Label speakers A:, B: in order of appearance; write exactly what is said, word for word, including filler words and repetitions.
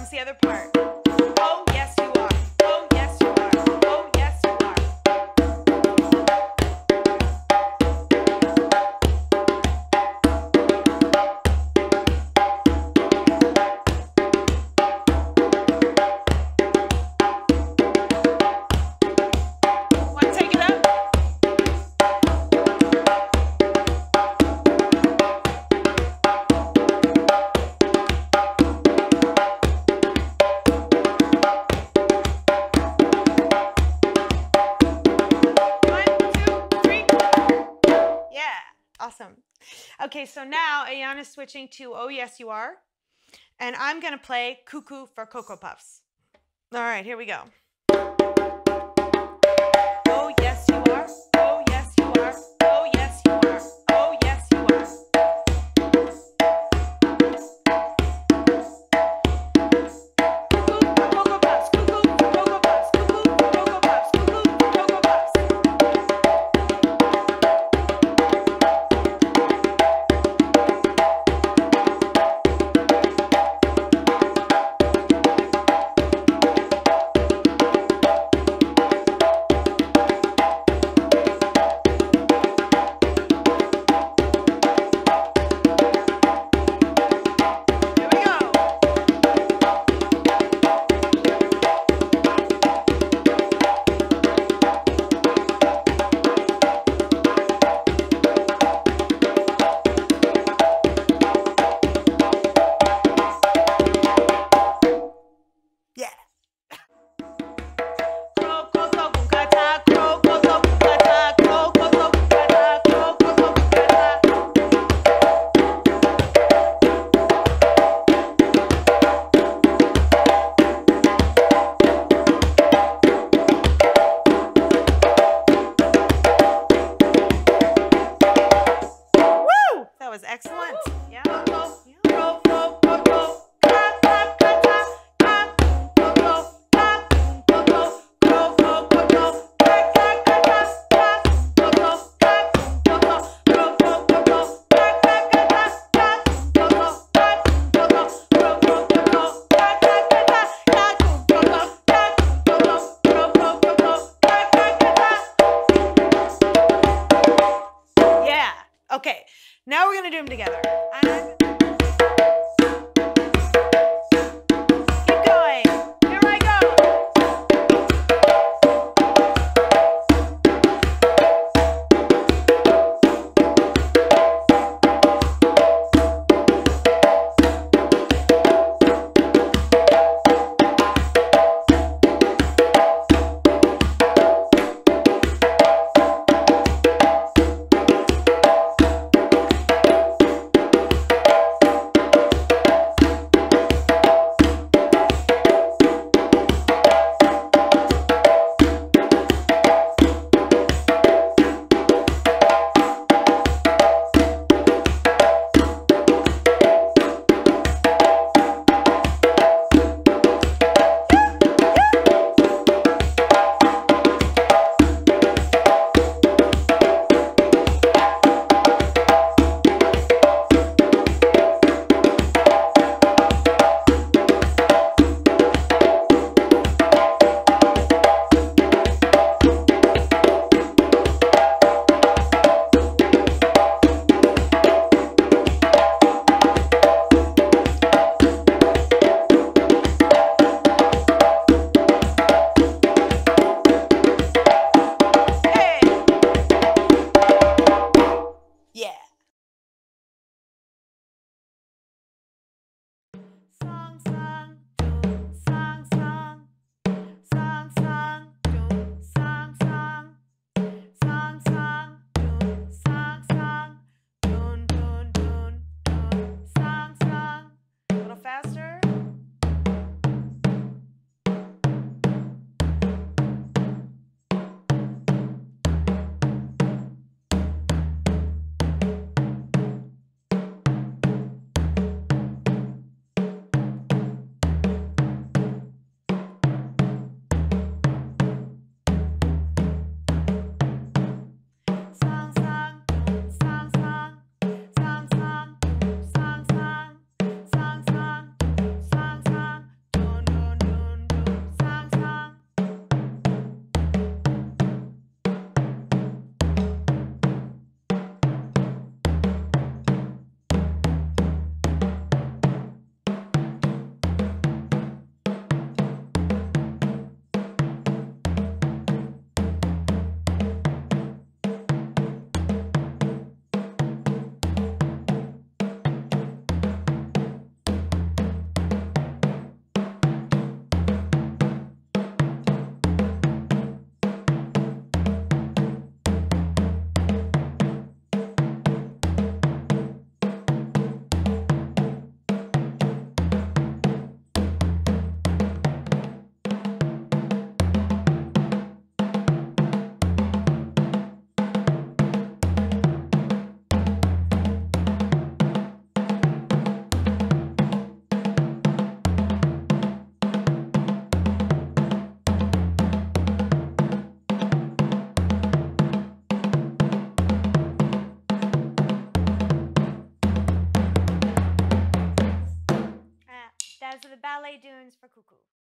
A: comes the other part. Oh, yes, you are. Oh, yes, you are. Oh, yes, you are. Want to take it up? Awesome. Okay, so now Ayana's switching to Oh Yes You Are, and I'm going to play Kuku for Cocoa Puffs. All right, here we go. Oh yes you are, oh yes you are, oh yes you are, oh yes you are. Cuckoo for Cocoa Puffs, cuckoo for Cocoa Puffs, cuckoo for Cocoa Puffs, cuckoo for Cocoa Puffs. Excellent. Yeah. Yeah. Okay. Now we're going to do them together. I'm... Keep going. Here I go. dun-uns for Kuku.